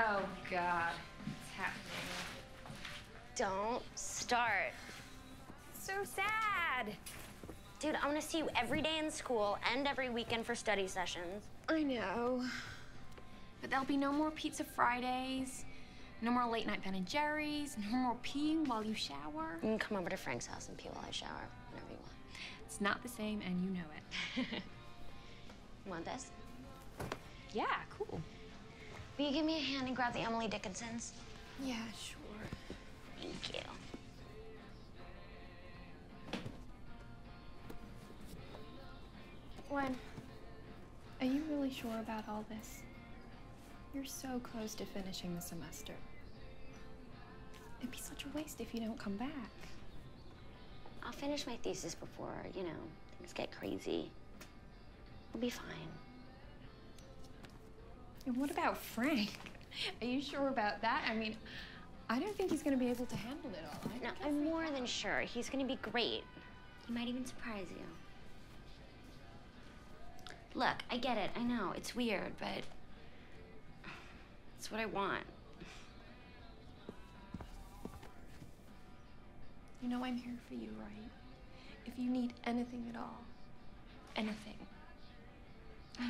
Oh, God. What's happening? Don't start. So sad. Dude, I want to see you every day in school and every weekend for study sessions. I know. But there'll be no more pizza Fridays, no more late night Ben and Jerry's, no more peeing while you shower. You can come over to Frank's house and pee while I shower, whenever you want. It's not the same, and you know it. You want this? Yeah, cool. Will you give me a hand and grab the Emily Dickinsons? Yeah, sure. Thank you. Gwen, are you really sure about all this? You're so close to finishing the semester. It'd be such a waste if you don't come back. I'll finish my thesis before, you know, things get crazy. We'll be fine. And what about Frank? Are you sure about that? I mean, I don't think he's gonna be able to handle it all. No, I'm more than sure. He's gonna be great. He might even surprise you. Look, I get it. I know, it's weird, but it's what I want. You know I'm here for you, right? If you need anything at all. Anything. I know.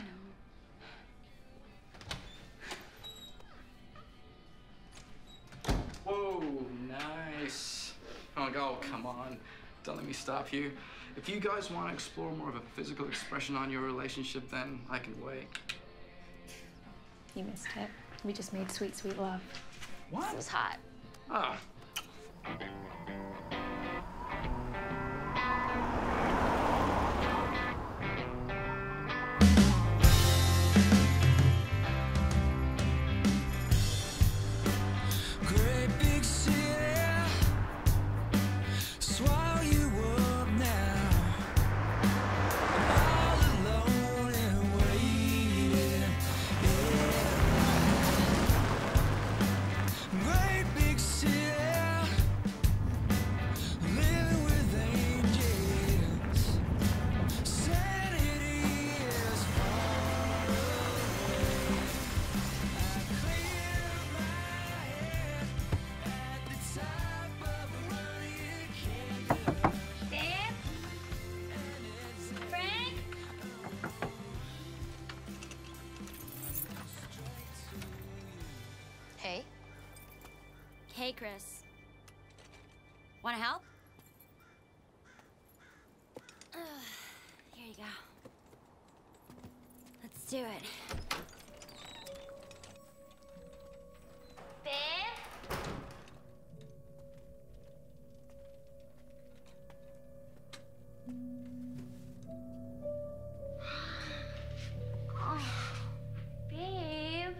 Whoa, nice. Oh, come on. Don't let me stop you. If you guys want to explore more of a physical expression on your relationship, then I can wait. You missed it. We just made sweet, sweet love. What? It was hot. Ah. Hey. Hey, Chris. Want to help? Here you go. Let's do it. Babe? Oh, babe.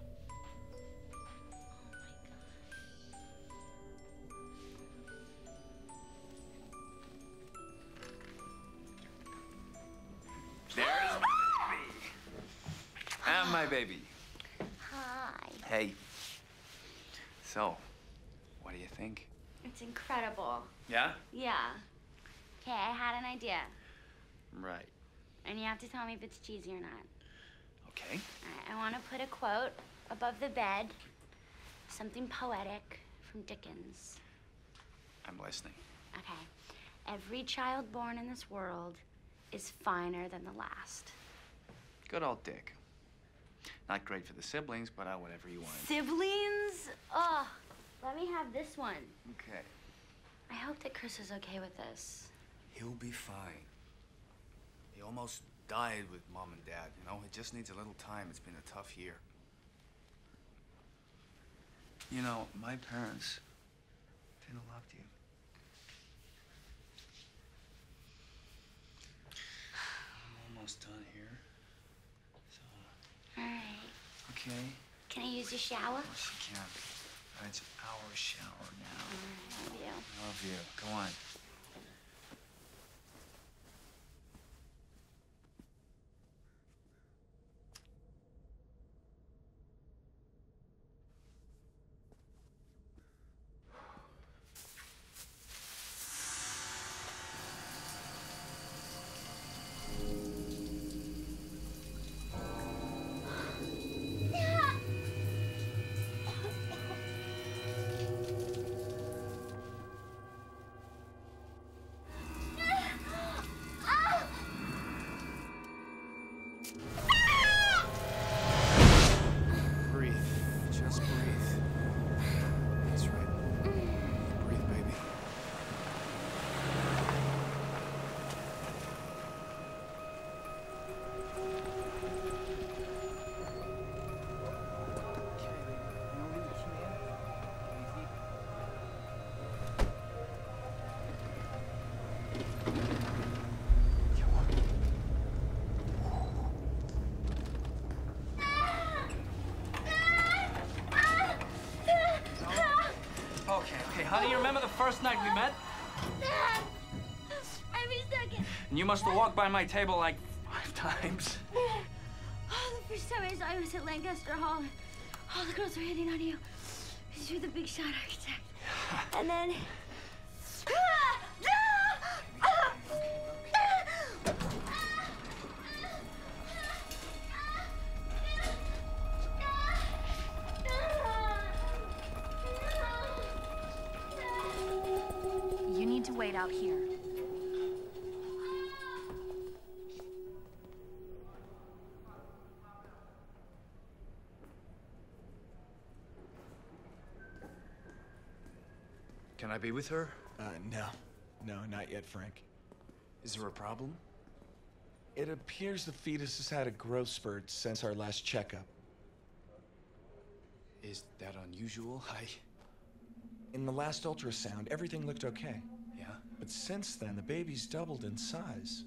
And my baby. Hi. Hey. So, what do you think? It's incredible. Yeah? Yeah. Okay, I had an idea. Right. And you have to tell me if it's cheesy or not. Okay. All right, I want to put a quote above the bed. Something poetic from Dickens. I'm listening. Okay. Every child born in this world is finer than the last. Good old Dick. Not great for the siblings, but whatever you want. Siblings? Oh, let me have this one. Okay. I hope that Chris is okay with this. He'll be fine. He almost died with Mom and Dad, you know? It just needs a little time. It's been a tough year. You know, my parents didn't love you. I'm almost done here. So. All right. Okay. Can I use your shower? Of course you can. It's our shower now. I love you. I love you. Go on. Okay, honey, you remember the first night we met? Dad! Every second. And you must have walked by my table like 5 times. Oh, the first time I saw you was at Lancaster Hall. All the girls were hitting on you. You're the big shot architect. And then... You need to wait out here. Can I be with her? No. No, not yet, Frank. Is there a problem? It appears the fetus has had a growth spurt since our last checkup. Is that unusual? In the last ultrasound, everything looked okay. Yeah? But since then, the baby's doubled in size.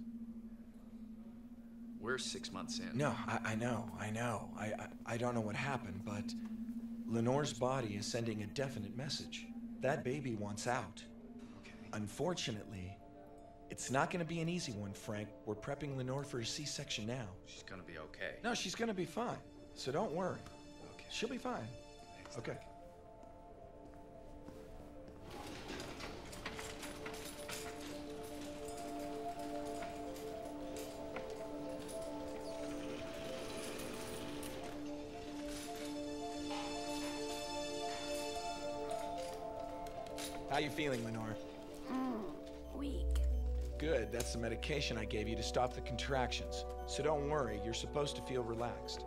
We're 6 months in. No, I know. I don't know what happened, but Lenore's body is sending a definite message. That baby wants out. Okay. Unfortunately, it's not going to be an easy one, Frank. We're prepping Lenore for a C-section now. She's gonna be okay. No, she's going to be fine. So don't worry. Okay. She'll be fine. Thanks, Okay. Doc. How you feeling, Lenore? Weak. Good, that's the medication I gave you to stop the contractions. So don't worry, you're supposed to feel relaxed.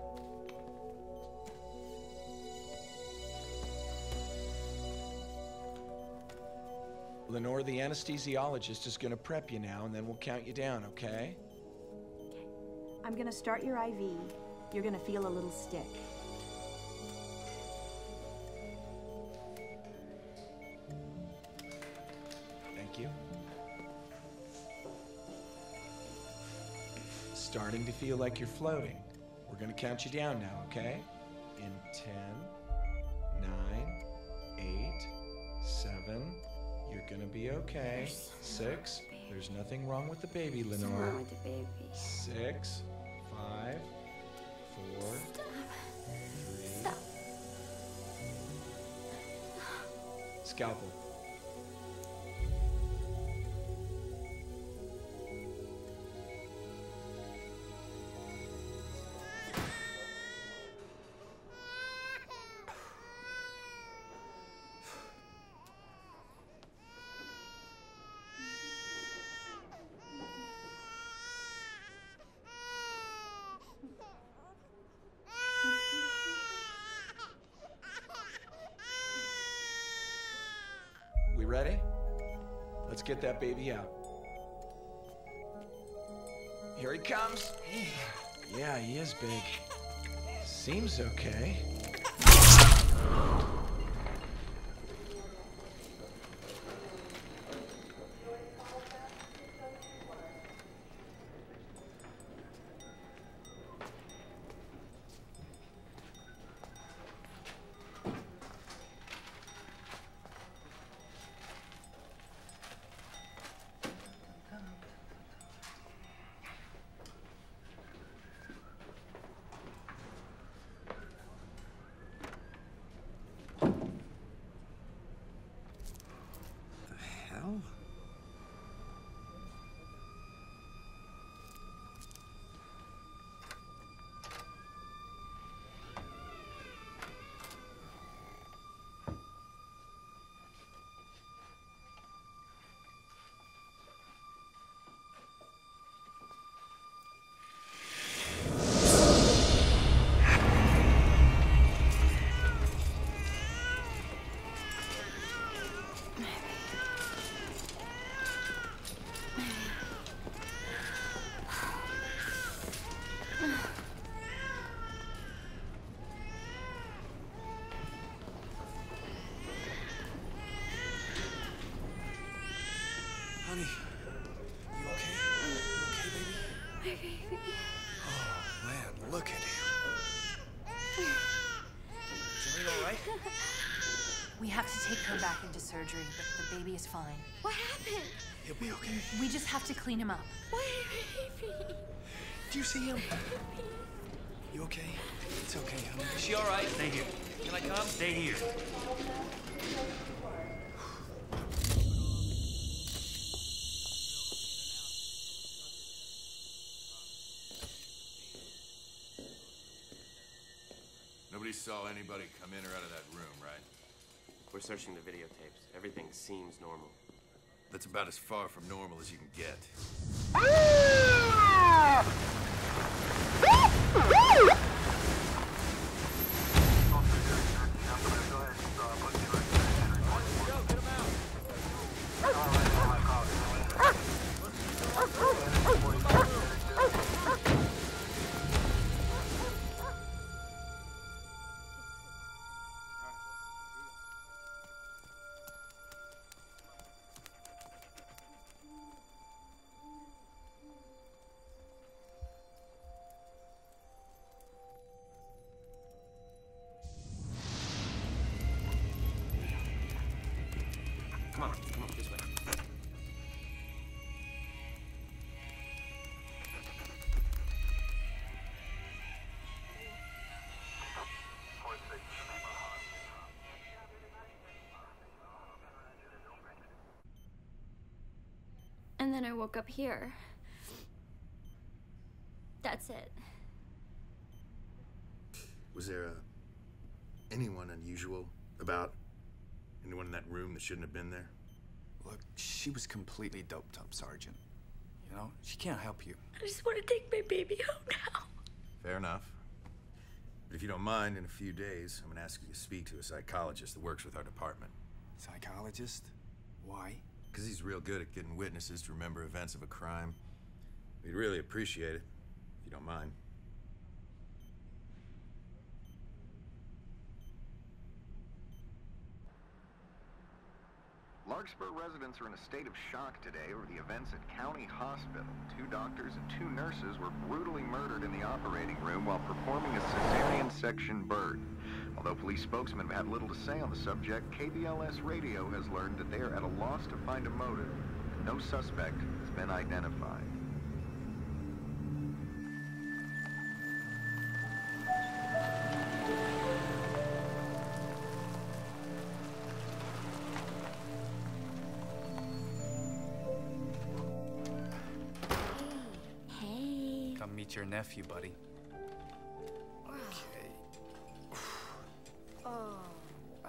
Lenore, the anesthesiologist is gonna prep you now, and then we'll count you down, okay? I'm gonna start your IV. You're gonna feel a little stick. Thank you. Starting to feel like you're floating. We're gonna count you down now, okay? In 10, 9, 8, 7, you're gonna be okay. 6, there's nothing wrong with the baby, What's Lenore. wrong with the baby? 6, 5, 4, 3. Stop. Scalpel. We ready? Let's get that baby out. Here he comes. Yeah, he is big. Seems okay. Hell? Honey, you okay? You okay, baby? Oh, man, look at him. Is everything all right? We have to take her back into surgery, but the baby is fine. What happened? He'll be okay. We just have to clean him up. What baby? Do you see him? You okay? It's okay, honey. Is she all right? Stay here. Can I come? Stay here. Nobody saw anybody come in or out of that room, right? We're searching the videotapes. Everything seems normal. That's about as far from normal as you can get. Come on, this way. And then I woke up here. That's it. Was there anyone unusual about? Anyone in that room that shouldn't have been there? Look, she was completely doped up, Sergeant. You know, she can't help you. I just want to take my baby home now. Fair enough. But if you don't mind, in a few days, I'm gonna ask you to speak to a psychologist that works with our department. Psychologist? Why? Because he's real good at getting witnesses to remember events of a crime. We'd really appreciate it, if you don't mind. Larkspur residents are in a state of shock today over the events at County Hospital. 2 doctors and 2 nurses were brutally murdered in the operating room while performing a cesarean section birth. Although police spokesmen have had little to say on the subject, KBLS Radio has learned that they are at a loss to find a motive. No suspect has been identified. Come meet your nephew, buddy. Okay. Oh, wow.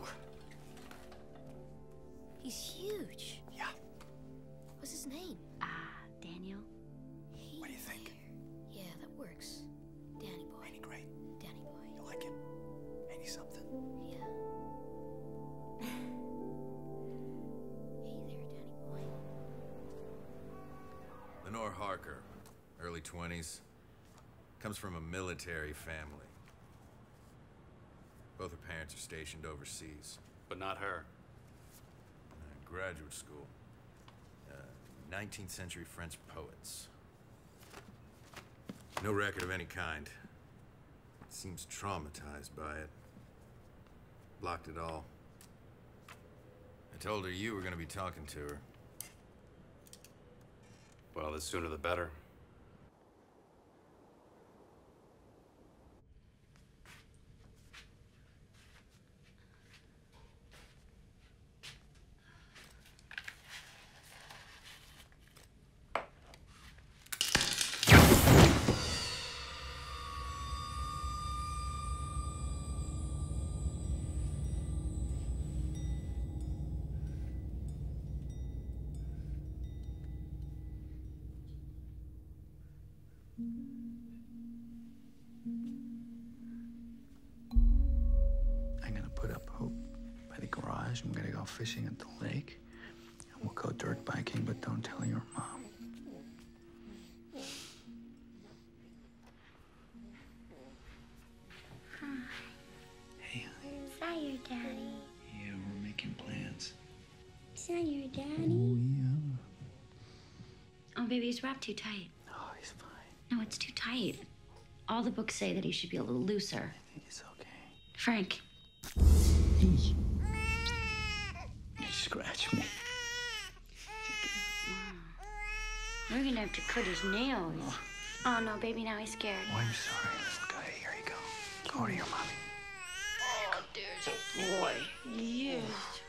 He's huge. Yeah. What's his name? Daniel. Hey What do you think? there. Yeah, that works. Danny boy. Ain't he great? Danny boy. You like him? Ain't he something? Yeah. Hey there, Danny boy. Lenore Harker, early 20s, comes from a military family. Both her parents are stationed overseas. But not her. Graduate school. 19th century French poets. No record of any kind. Seems traumatized by it. Blocked it all. I told her you were gonna be talking to her. Well, the sooner the better. I'm gonna put up Hope by the garage. I'm gonna go fishing at the lake. And we'll go dirt biking, but don't tell your mom. Hey, honey. Is that your daddy? Yeah, we're making plans. Is that your daddy? Oh, yeah. Oh, baby, he's wrapped too tight. Oh, he's fine. No, it's too tight. All the books say that he should be a little looser. I think it's okay. Frank. Hey. scratch me. We're gonna have to cut his nails. Oh no, baby, now he's scared. Oh, I'm sorry, little guy. Here you go. Go to your mommy. Oh, there's a boy. Yes.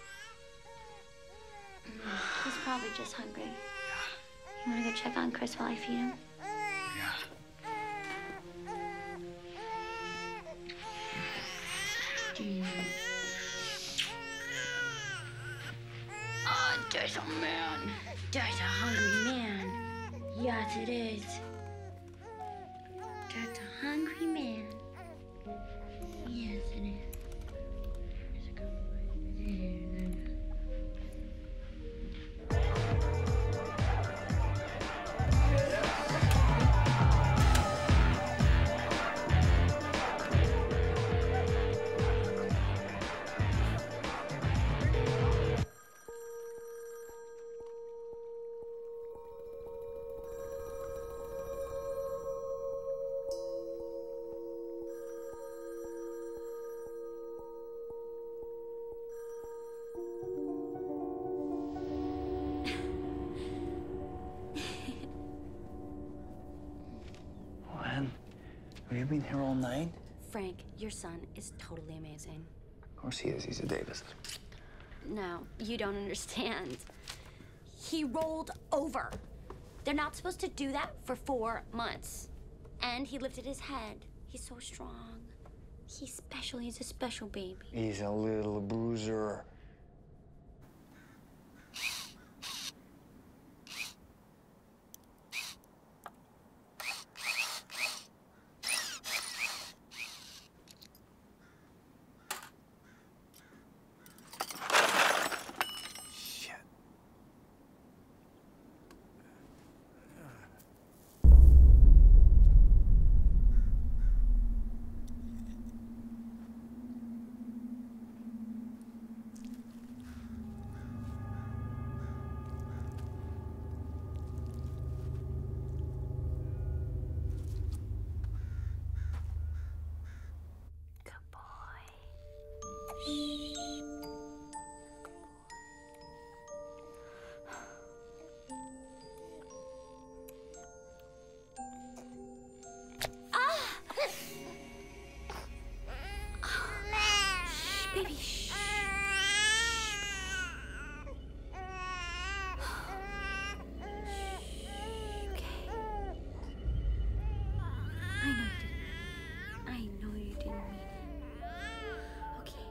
He's probably just hungry. You wanna go check on Chris while I feed him? Oh, there's a man. There's a hungry man. Yes, it is. There's a hungry man. Yes, it is. There's a good boy. Have you been here all night? Frank, your son is totally amazing. Of course he is. He's a Davis. No, you don't understand. He rolled over. They're not supposed to do that for 4 months. And he lifted his head. He's so strong. He's special. He's a special baby. He's a little bruiser. Baby, shh. Okay. I know you didn't mean it. Okay.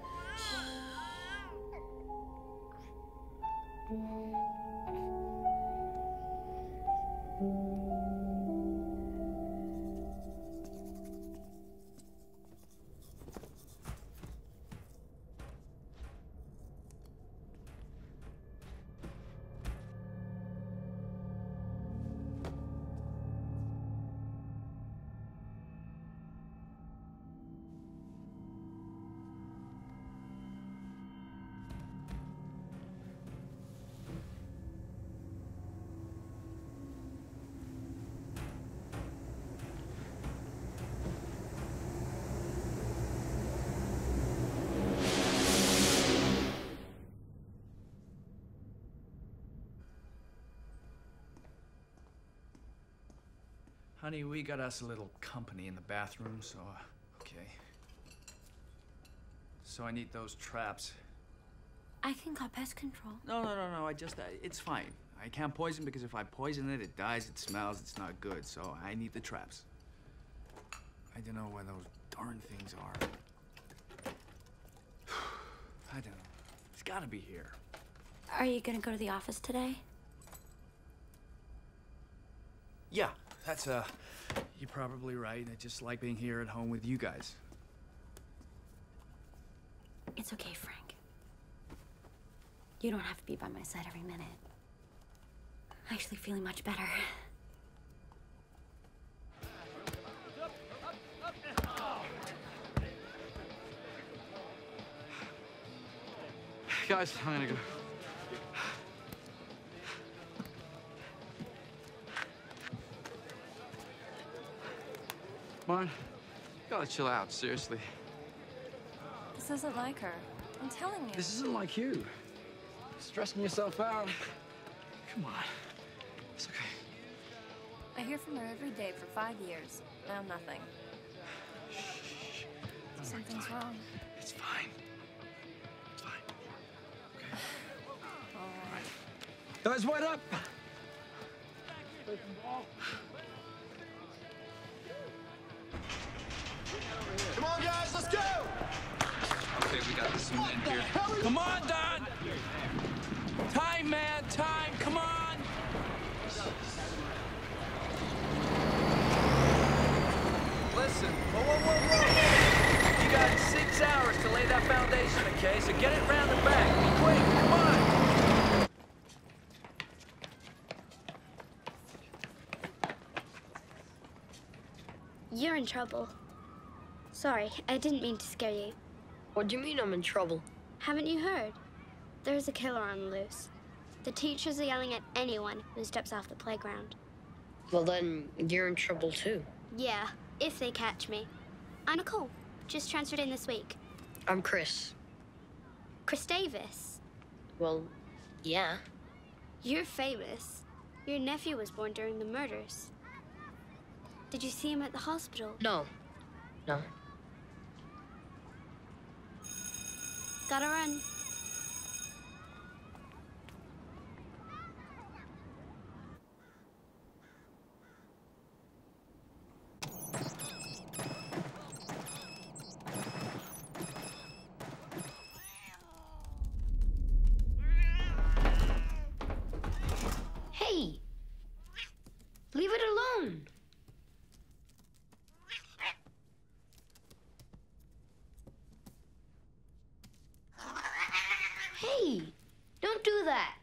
Honey, we got us a little company in the bathroom, so, okay. So I need those traps. I can call pest control. No, it's fine. I can't poison because if I poison it, it dies, it smells, it's not good, so I need the traps. I don't know where those darn things are. I don't know. It's gotta be here. Are you gonna go to the office today? Yeah, that's, you're probably right. I just like being here at home with you guys. It's okay, Frank. You don't have to be by my side every minute. I'm actually feeling much better. Guys, I'm gonna go. Marn, you gotta chill out, seriously. This isn't like her. I'm telling you. This isn't like you. Stressing yourself out? Come on. It's okay. I hear from her every day for 5 years. Now nothing. Shh. Something's wrong. It's fine. It's fine. Okay. All right. Guys, wide up! Come on, guys, let's go! Okay, we got this one in here. Come on, Don! Time, man, time, come on! Listen, whoa. You got 6 hours to lay that foundation, okay? So get it round the back. Be quick, come on! You're in trouble. Sorry, I didn't mean to scare you. What do you mean I'm in trouble? Haven't you heard? There's a killer on the loose. The teachers are yelling at anyone who steps off the playground. Well, then you're in trouble too. Yeah, if they catch me. I'm Nicole. Just transferred in this week. I'm Chris. Chris Davis. Well, yeah. You're famous. Your nephew was born during the murders. Did you see him at the hospital? No. Gotta run. Hey! Leave it alone! Hey! Don't do that!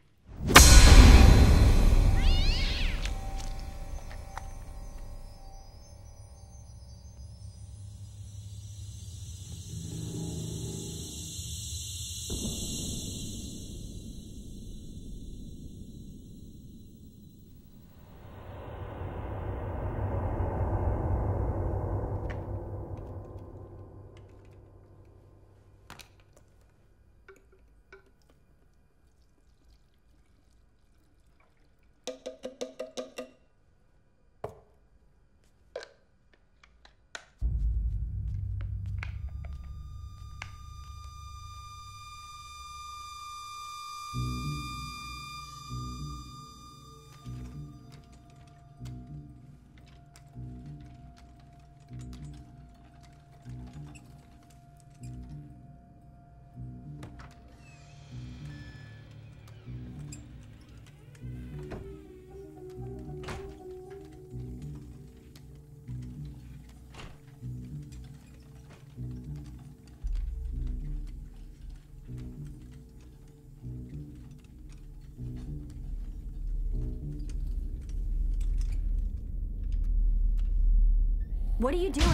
What are you doing?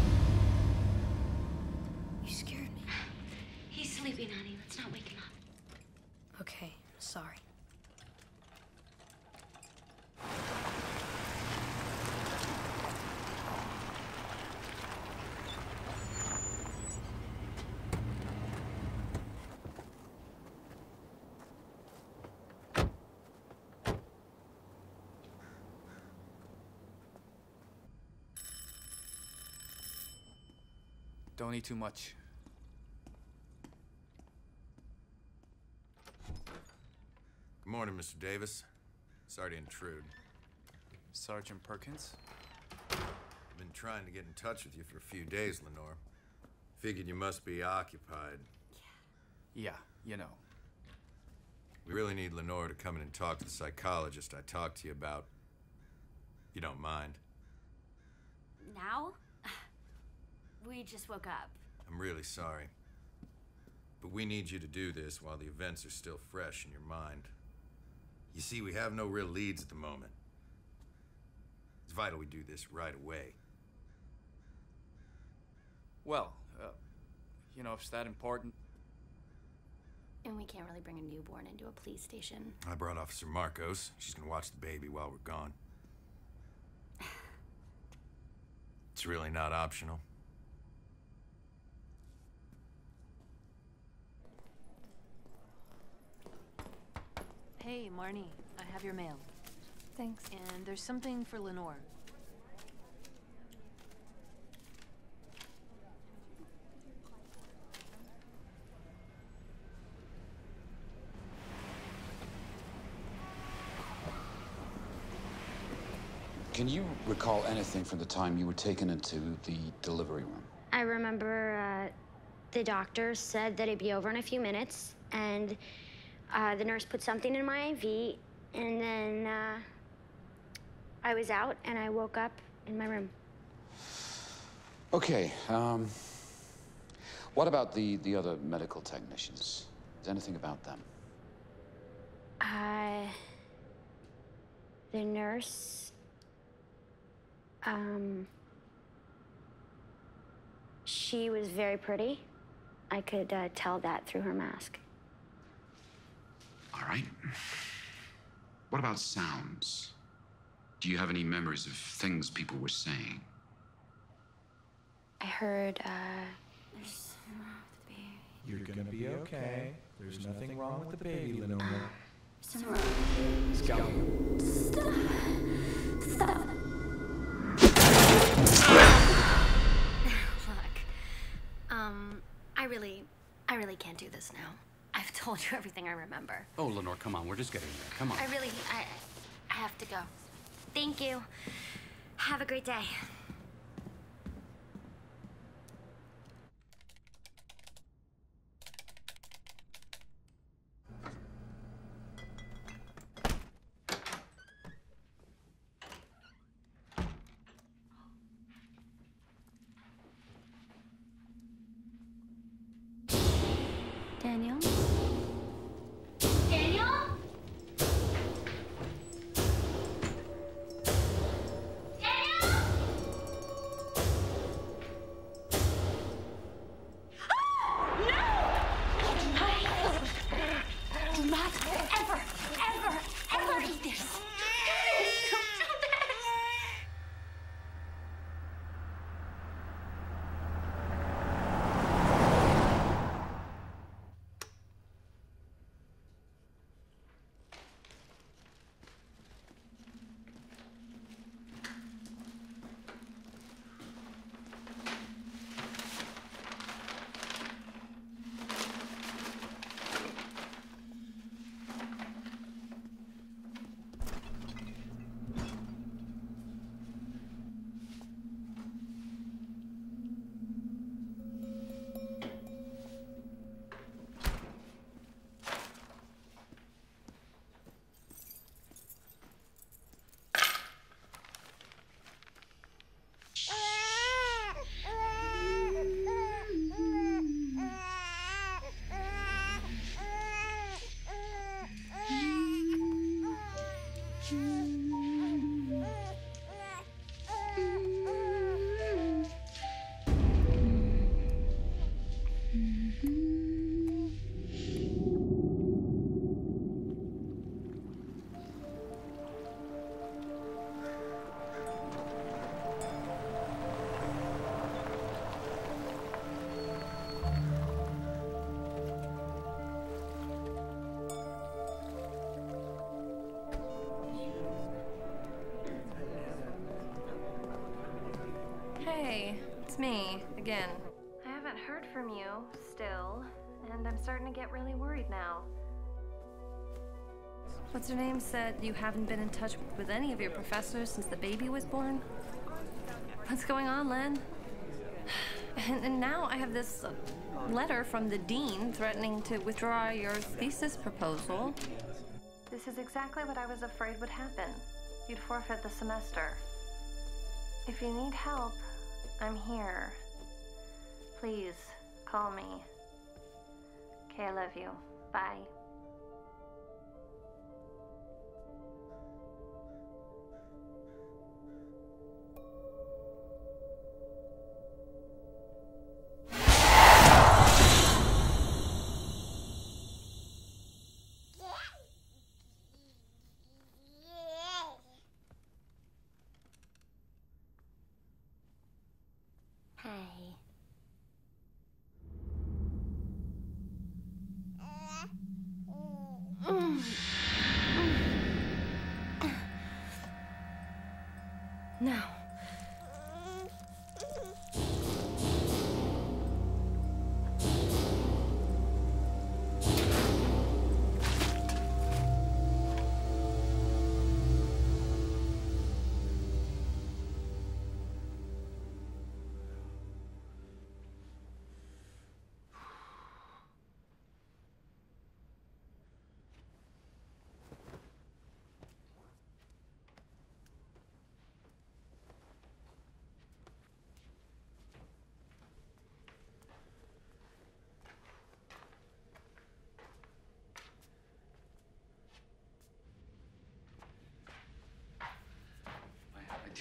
You scared me. He's sleeping, honey. Let's not wake him up. Okay, sorry. Don't eat too much. Good morning, Mr. Davis. Sorry to intrude. Sergeant Perkins? I've been trying to get in touch with you for a few days, Lenore. Figured you must be occupied. Yeah, you know. We really need Lenore to come in and talk to the psychologist I talked to you about. You don't mind? Now? We just woke up. I'm really sorry. But we need you to do this while the events are still fresh in your mind. You see, we have no real leads at the moment. It's vital we do this right away. Well, you know, if it's that important. And we can't really bring a newborn into a police station. I brought Officer Marcos. She's gonna watch the baby while we're gone. It's really not optional. Hey, Marnie, I have your mail. Thanks. And there's something for Lenore. Can you recall anything from the time you were taken into the delivery room? I remember the doctor said that it'd be over in a few minutes, and the nurse put something in my IV, and then I was out, and I woke up in my room. Okay, what about the other medical technicians? Is there anything about them? The nurse, she was very pretty. I could tell that through her mask. All right. What about sounds? Do you have any memories of things people were saying? I heard, You're gonna be okay. There's nothing wrong with the baby, Lenore. Let's go. Stop. Stop. Look, I really can't do this now. I've told you everything I remember. Oh, Lenore, come on. We're just getting there. Come on. I have to go. Thank you. Have a great day. Daniel? Daniel? Do not ever, ever, ever eat this. Hey, it's me, again. I haven't heard from you, still, and I'm starting to get really worried now. What's her name said you haven't been in touch with any of your professors since the baby was born? What's going on, Len? And now I have this letter from the dean threatening to withdraw your thesis proposal. This is exactly what I was afraid would happen. You'd forfeit the semester. If you need help, I'm here. Please, call me. Okay, I love you. Bye. Hi.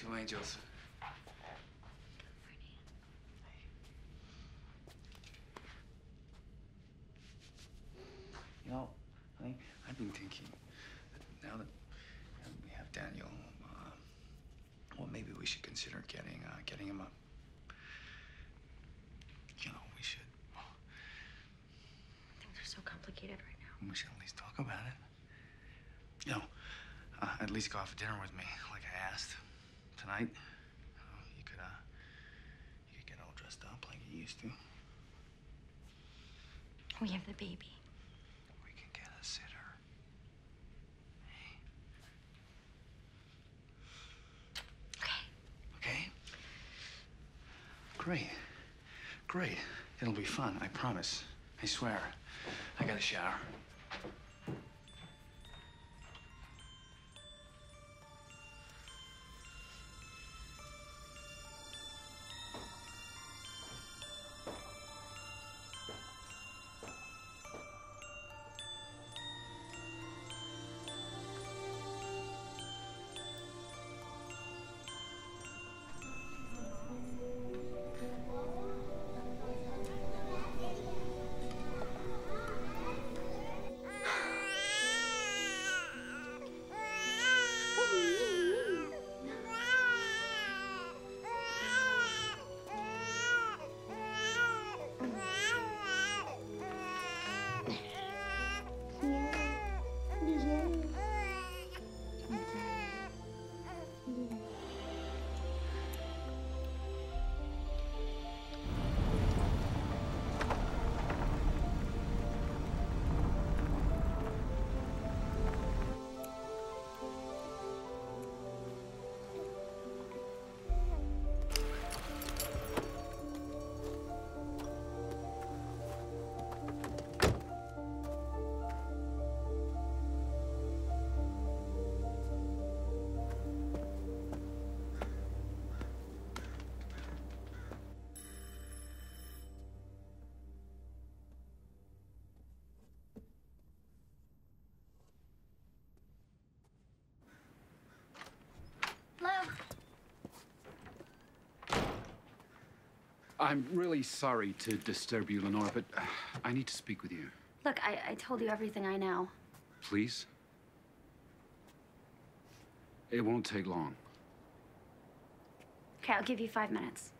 Two angels. You know, honey, I've been thinking that now that we have Daniel, well, maybe we should consider getting him a. You know, we should. Things are so complicated right now. We should at least talk about it. You know, at least go out for dinner with me, like I asked tonight. You could get all dressed up like you used to. We have the baby. We can get a sitter. Okay? Great. Great. It'll be fun, I promise. I swear. I got a shower. I'm really sorry to disturb you, Lenore, but I need to speak with you. Look, I told you everything I know. Please? It won't take long. Okay, I'll give you 5 minutes.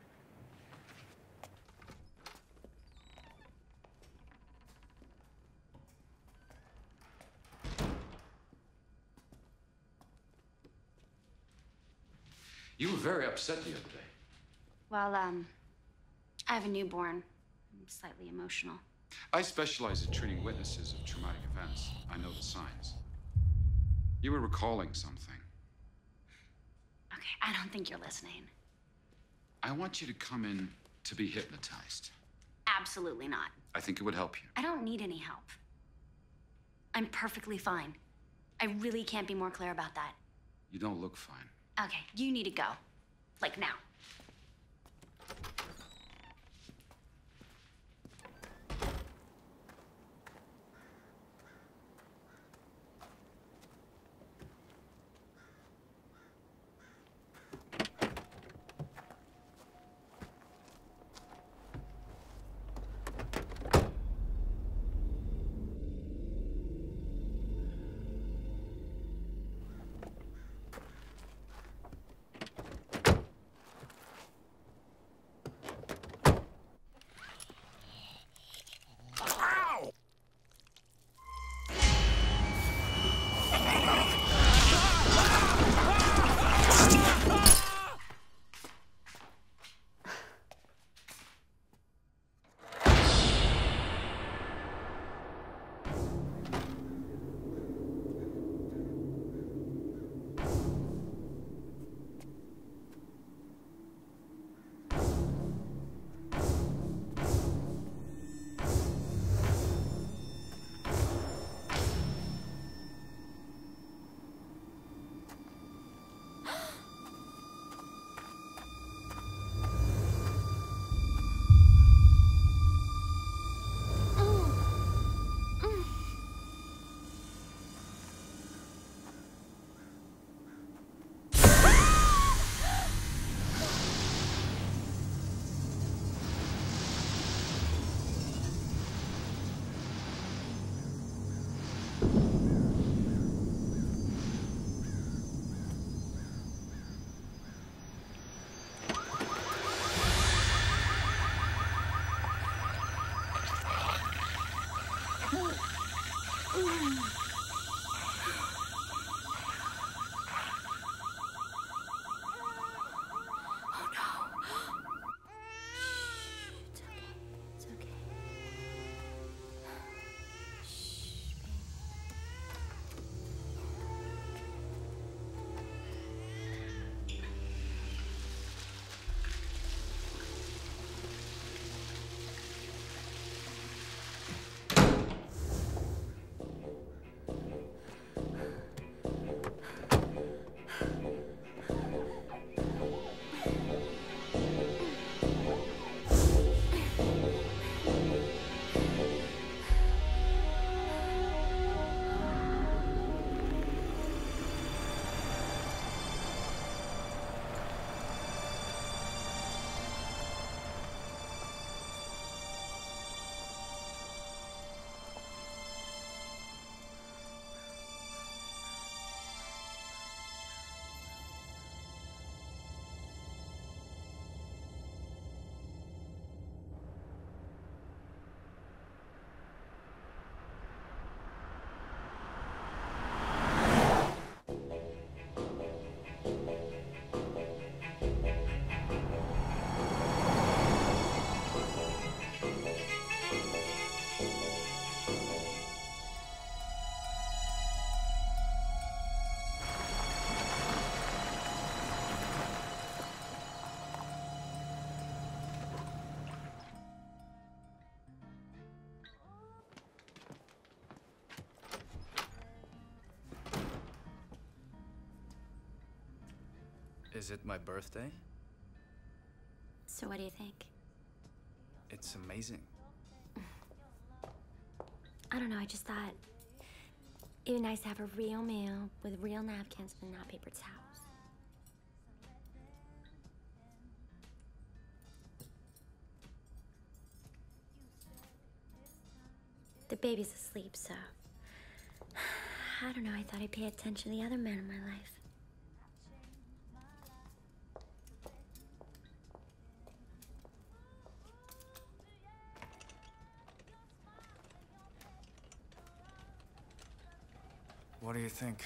You were very upset the other day. Well, I have a newborn. I'm slightly emotional. I specialize in treating witnesses of traumatic events. I know the signs. You were recalling something. Okay, I don't think you're listening. I want you to come in to be hypnotized. Absolutely not. I think it would help you. I don't need any help. I'm perfectly fine. I really can't be more clear about that. You don't look fine. Okay, you need to go. Like now. Is it my birthday? So what do you think? It's amazing. I don't know, I just thought it'd be nice to have a real meal with real napkins and not paper towels. The baby's asleep, so I don't know, I thought I'd pay attention to the other men in my life. What do you think?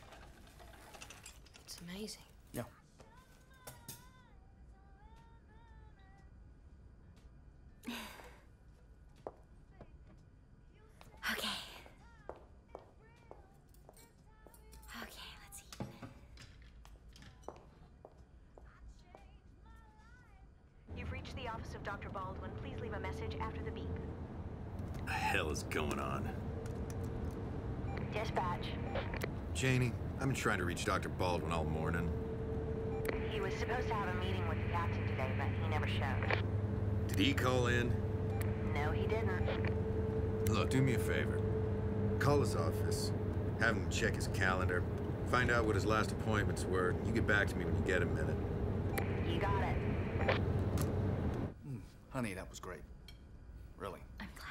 It's amazing. Yeah. Okay. Okay, let's eat. You've reached the office of Dr. Baldwin. Please leave a message after the beep. The hell is going on? Dispatch. Janie, I've been trying to reach Dr. Baldwin all morning. He was supposed to have a meeting with the captain today, but he never showed. Did he call in? No, he didn't. Look, do me a favor. Call his office. Have him check his calendar. Find out what his last appointments were. You get back to me when you get a minute. You got it. Honey, that was great. Really. I'm glad.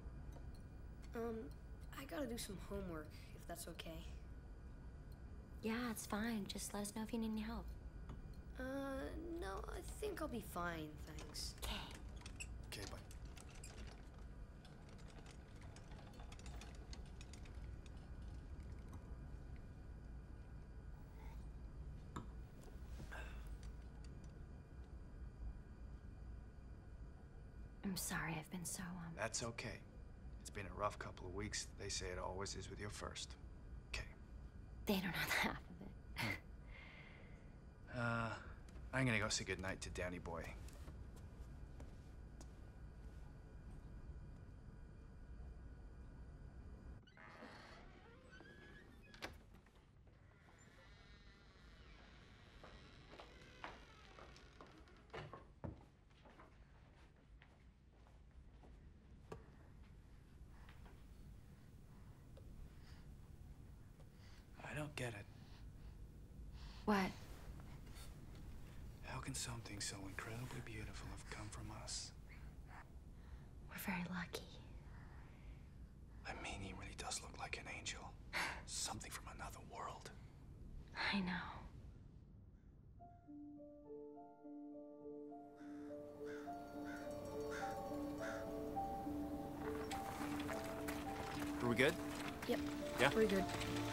I gotta do some homework, if that's okay. Yeah, it's fine. Just let us know if you need any help. No, I think I'll be fine, thanks. Okay. Okay, bye. I'm sorry, I've been so, That's okay. It's been a rough couple of weeks. They say it always is with your first. Okay. They don't know half of it. I'm gonna go say goodnight to Danny Boy. I don't get it. What? How can something so incredibly beautiful have come from us? We're very lucky. I mean, he really does look like an angel. Something from another world. I know. Are we good? Yep. Yeah? We're good.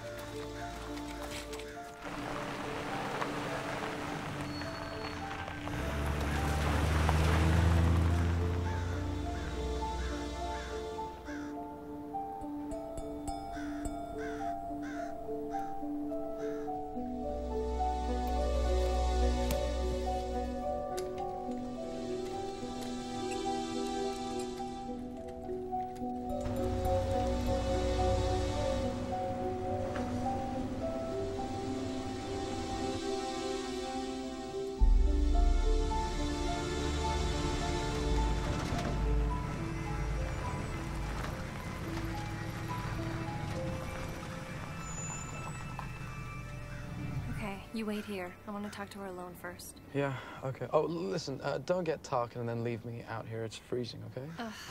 You wait here. I want to talk to her alone first. Yeah, okay. Oh, listen, don't get talking and then leave me out here. It's freezing, okay?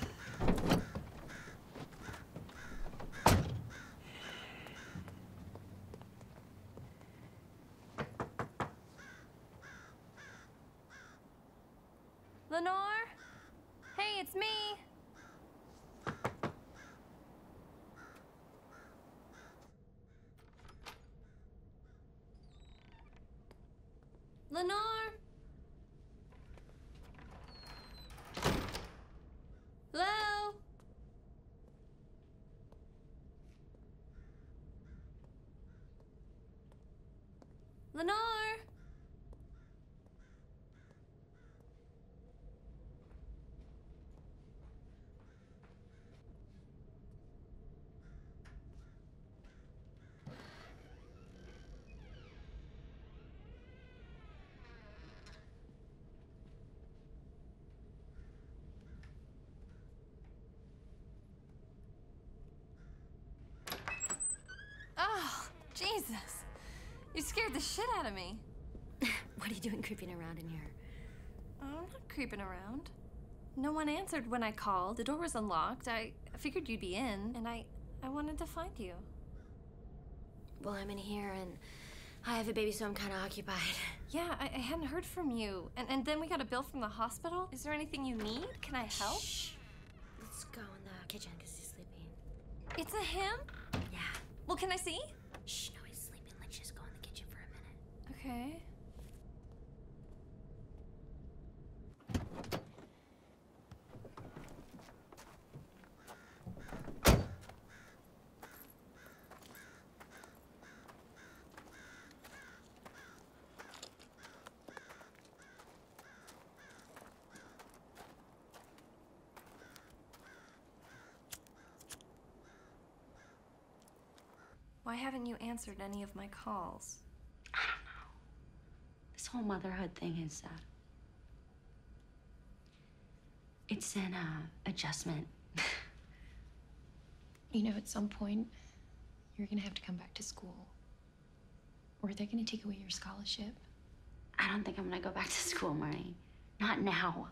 Lenore? Hey, it's me. Lenore? Hello? Lenore? Oh, Jesus. You scared the shit out of me. What are you doing creeping around in here? I'm not creeping around. No one answered when I called. The door was unlocked. I figured you'd be in, and I wanted to find you. Well, I'm in here, and I have a baby, so I'm kind of occupied. Yeah, I hadn't heard from you. And then we got a bill from the hospital. Is there anything you need? Can I help? Shh. Let's go in the kitchen, because he's sleeping. It's a him? Yeah. Well, can I see? Shh, no, he's sleeping. Let's just go in the kitchen for a minute. Okay. Why haven't you answered any of my calls? I don't know. This whole motherhood thing is, it's an, adjustment. You know, at some point, you're gonna have to come back to school. Or they're gonna take away your scholarship. I don't think I'm gonna go back to school, Marie. Not now.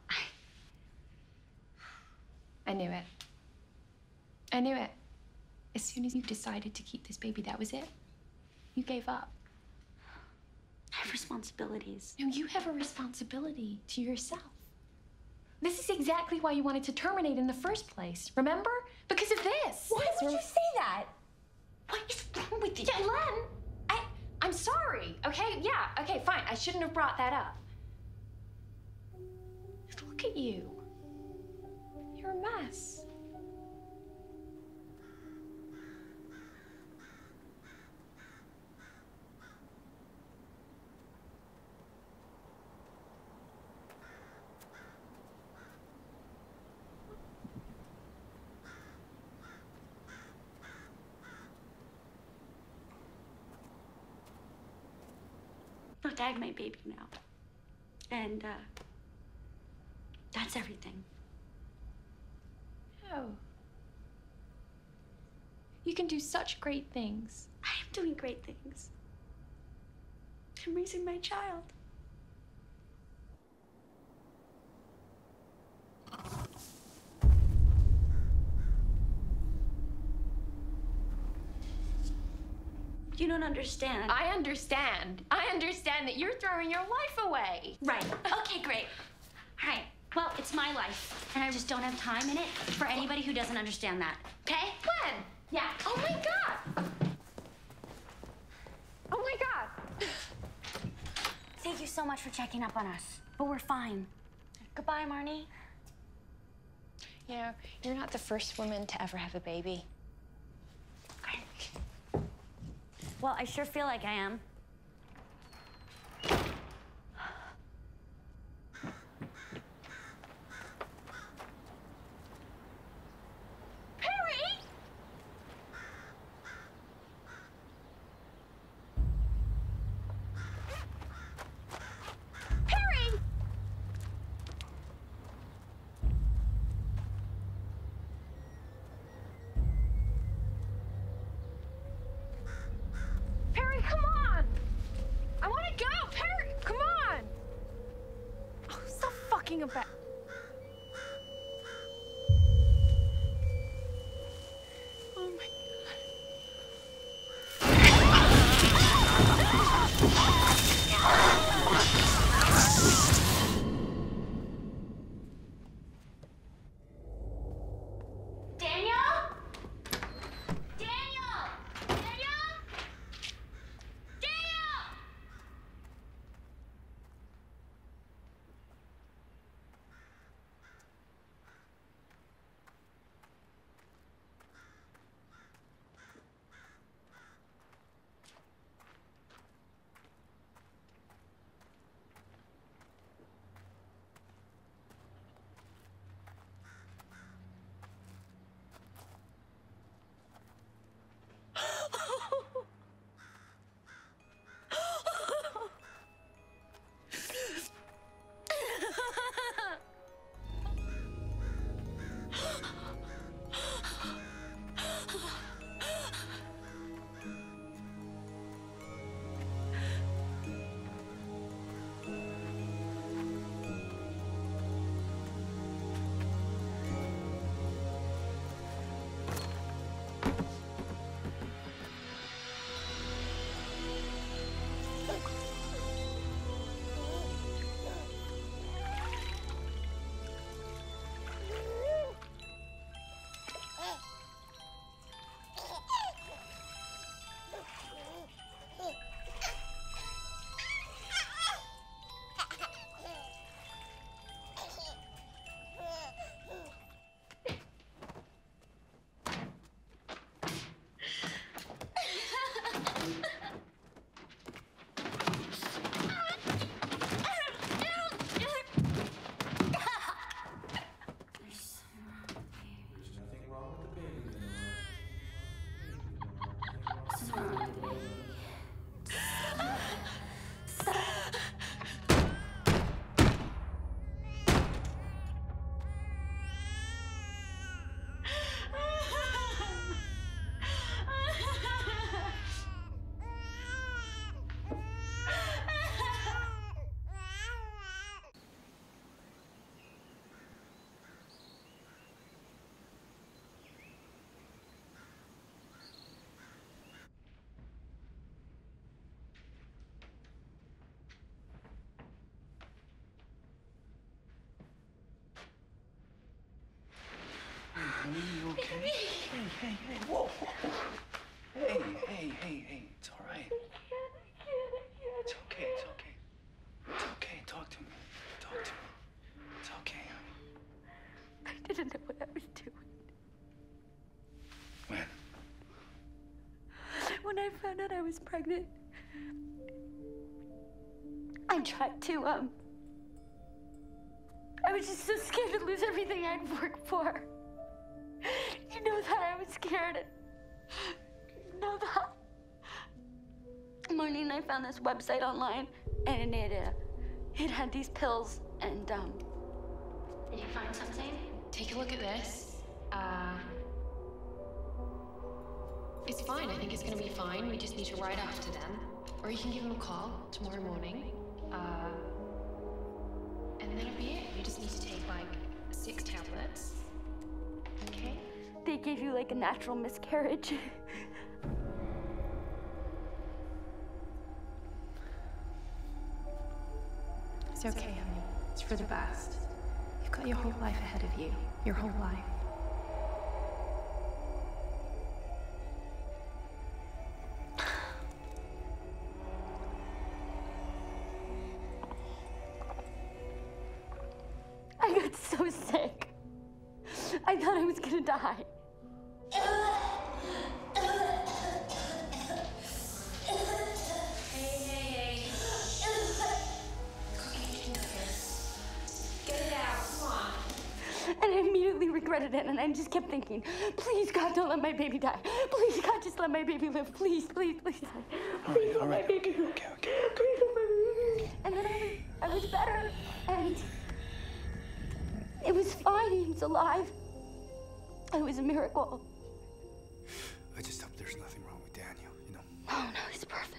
I knew it. I knew it. As soon as you decided to keep this baby, that was it. You gave up. I have responsibilities. No, you have a responsibility to yourself. This is exactly why you wanted to terminate in the first place, remember? Because of this. Why would you say that? What is wrong with you? Yeah, Len, I'm sorry, okay? Yeah, okay, fine. I shouldn't have brought that up. Look at you. You're a mess. Look, I have my baby now. And, that's everything. Oh. You can do such great things. I am doing great things. I'm raising my child. You don't understand. I understand. I understand that you're throwing your life away. Right. Okay, great. All right. Well, it's my life, and I just don't have time in it for anybody who doesn't understand that. Okay? When? Yeah. Oh my God! Oh my God! Thank you so much for checking up on us, but we're fine. Goodbye, Marnie. You know, you're not the first woman to ever have a baby. Well, I sure feel like I am. About. Oh my Honey, you okay? Hey, whoa. Hey, it's all right. It's okay. It's okay, talk to me. It's okay, honey. I didn't know what I was doing. When? When I found out I was pregnant, I tried to, I was just so scared to lose everything I'd worked for. You know that I was scared. You know that. Marnie and I found this website online, and it had these pills, and, Did you find something? Take a look at this. It's fine. I think it's gonna be fine. We just need to ride off to them. Or you can give them a call tomorrow morning. And that'll be it. You just need to take, like, 6 tablets. Okay? They gave you, like, a natural miscarriage. It's okay, honey. It's for the best. You've got your whole life ahead of you. Your whole life. so sick. I thought I was gonna die. Hey. Get it out, come on. And I immediately regretted it, and I just kept thinking, please, God, don't let my baby die. Please, God, just let my baby live. Please, please, please. Please let my baby live. Please let my baby live. And then I was better, and it was fine. He was alive. It was a miracle. I just hope there's nothing wrong with Daniel, you know? Oh, no, he's perfect.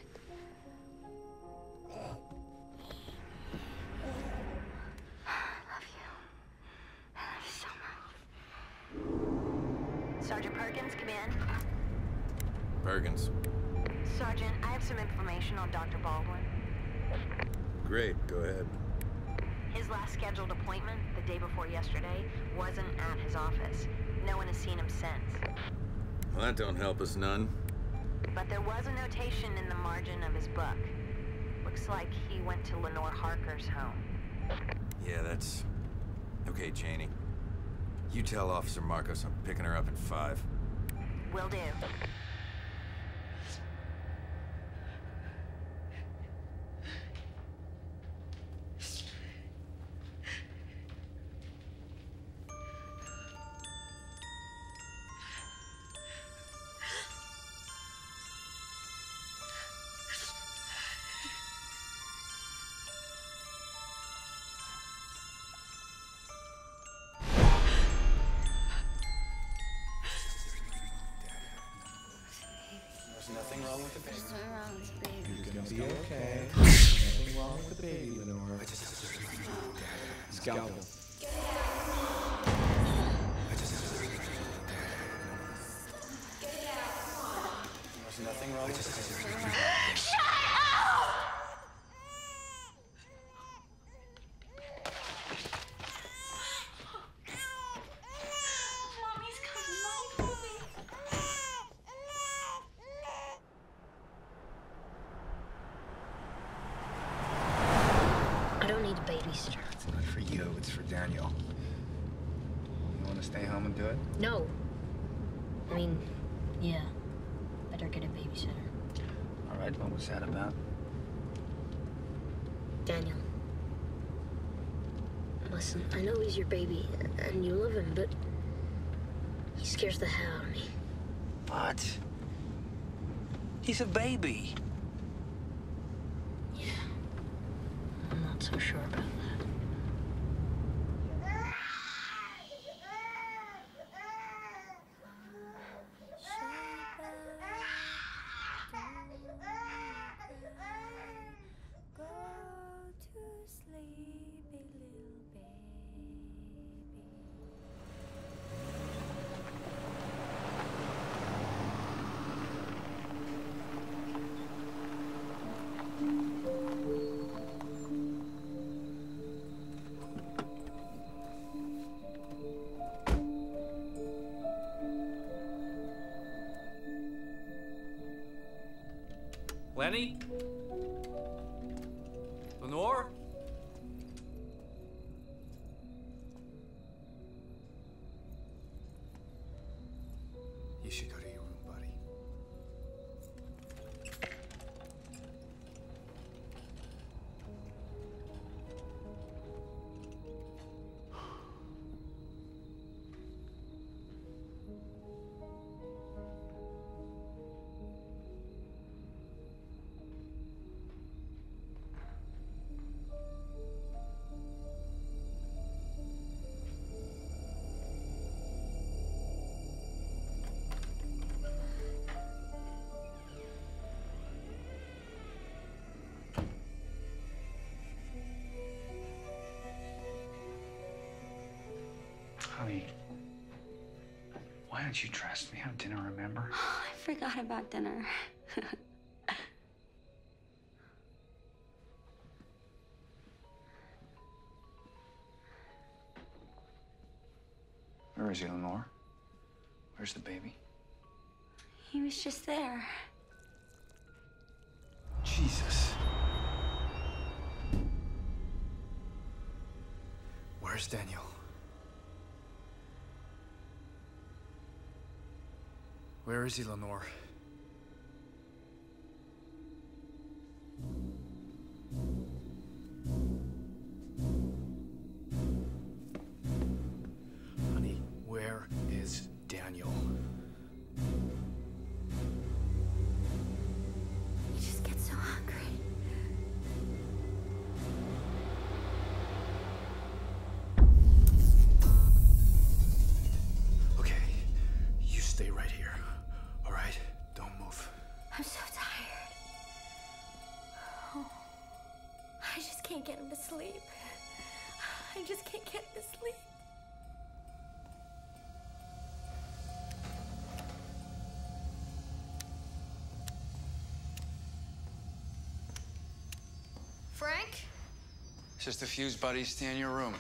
Sergeant Perkins, come in. Perkins. Sergeant, I have some information on Dr. Baldwin. Great, go ahead. His last scheduled appointment, the day before yesterday, wasn't at his office. No one has seen him since. Well, that don't help us none. But there was a notation in the margin of his book. Looks like he went to Lenore Harker's home. Yeah, that's... Okay, Janie. You tell Officer Marcos I'm picking her up in 5. Will do. There's nothing wrong with the baby. There's nothing wrong with the baby. You're gonna be okay. There's nothing wrong with the baby, Lenore. Scalpel. There's nothing wrong with the baby. Shut up! Mommy's coming, I don't need a babysitter. It's not for you, it's for Daniel. You want to stay home and do it? No. I mean, yeah. Better get a babysitter. All right, what was that about? Daniel. Listen, I know he's your baby, and you love him, but he scares the hell out of me. What? He's a baby. Yeah. I'm not so sure about that. Lenny? Lenore? You should go to your room, buddy. Honey, why aren't you dressed? We have dinner, remember? I forgot about dinner. Where is he, Lenore? Where's the baby? He was just there. Jesus. Where's Daniel? Where is he, Lenore? Honey, where is Daniel? You just get so hungry. Okay, you stay right here. All right? Don't move. I'm so tired. Oh, I just can't get him to sleep. I just can't get him to sleep. Frank? It's just a fuse, buddy. Stay in your room.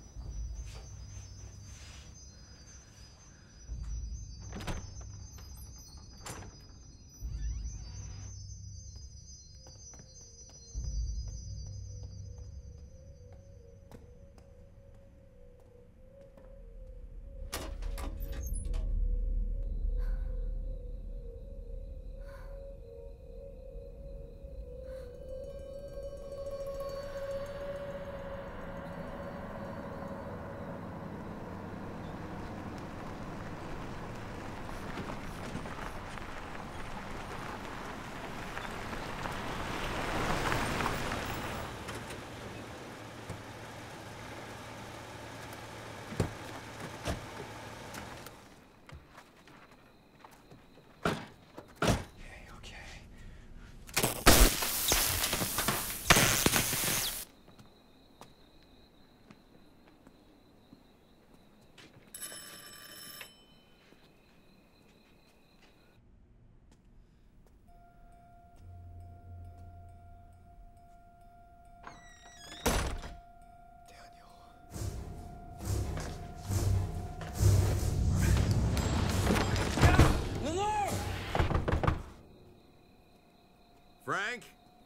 Frank?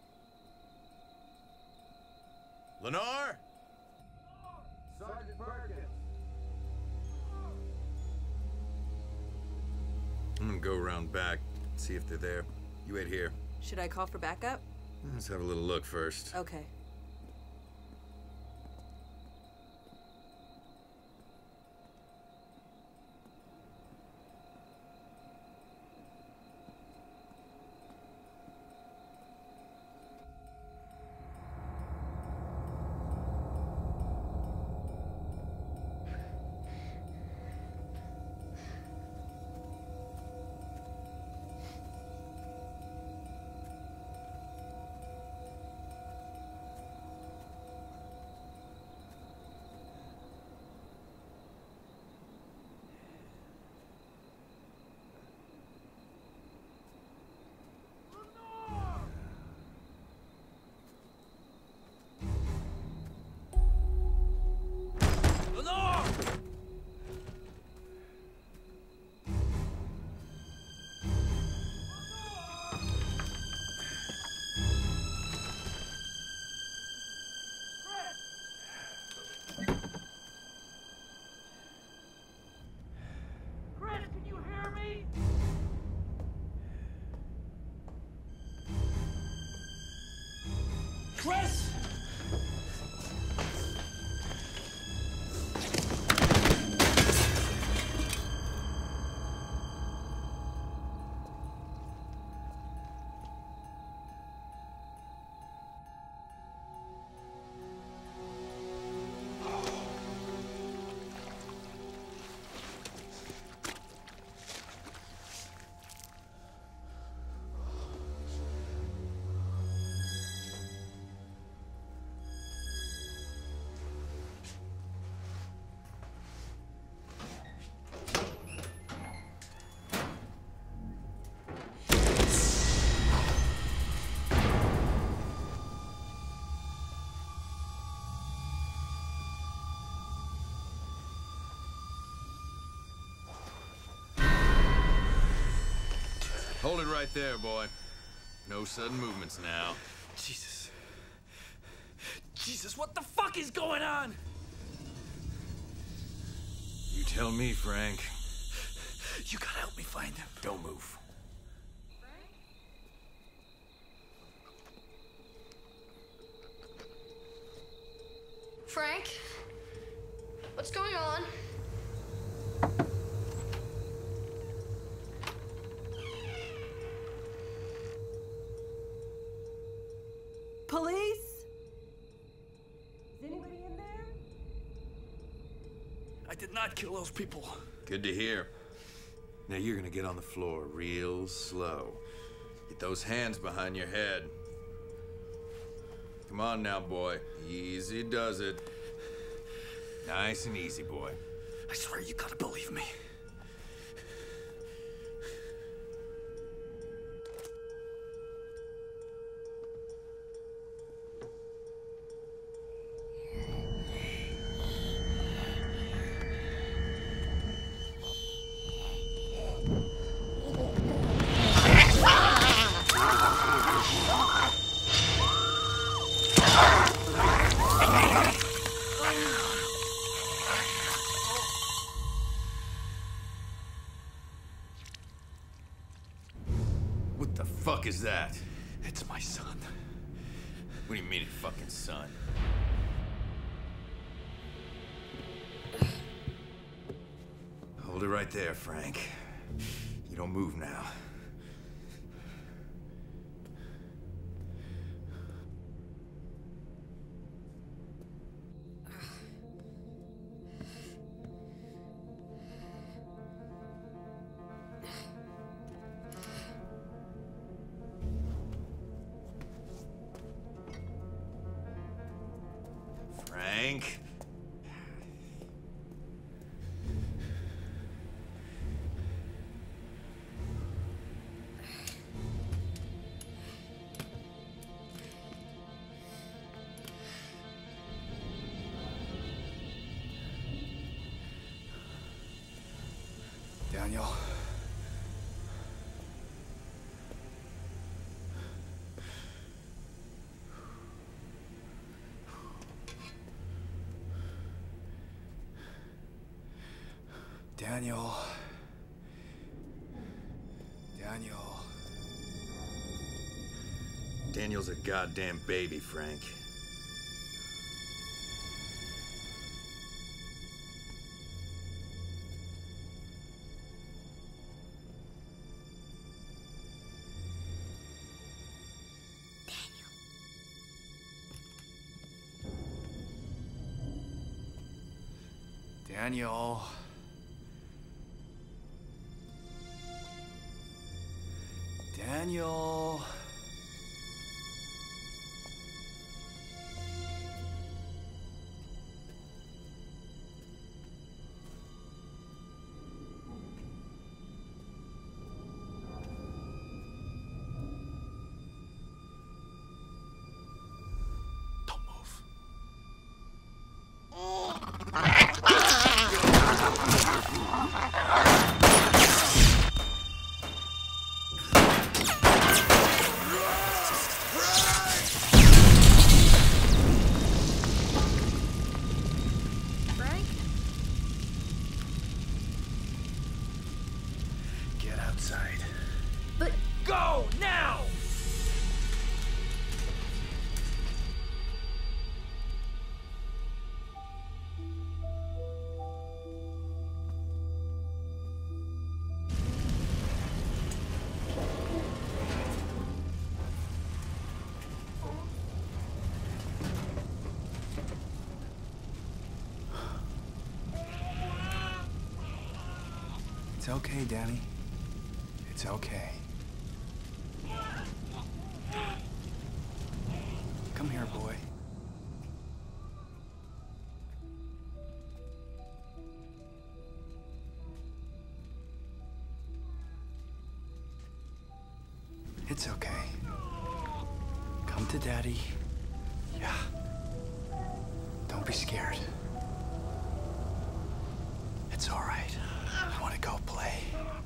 Lenore? Sergeant Perkins. I'm gonna go around back, see if they're there. You wait here. Should I call for backup? Let's have a little look first. Okay. Chris! Hold it right there, boy. No sudden movements now. Jesus. Jesus, what the fuck is going on? You tell me, Frank. You gotta help me find him. Don't move. Frank? What's going on? Police? Is anybody in there? I did not kill those people. Good to hear. Now you're gonna get on the floor real slow. Get those hands behind your head. Come on now, boy. Easy does it. Nice and easy, boy. I swear you gotta believe me. What the fuck is that? It's my son. What do you mean, fucking son? Hold it right there, Frank. You don't move now. Frank. Daniel. Daniel. Daniel. Daniel's a goddamn baby, Frank. Daniel. Daniel. But go now! It's okay, Danny. It's okay. Come here, boy. It's okay. Come to Daddy. Yeah. Don't be scared. It's all right. I want to go play.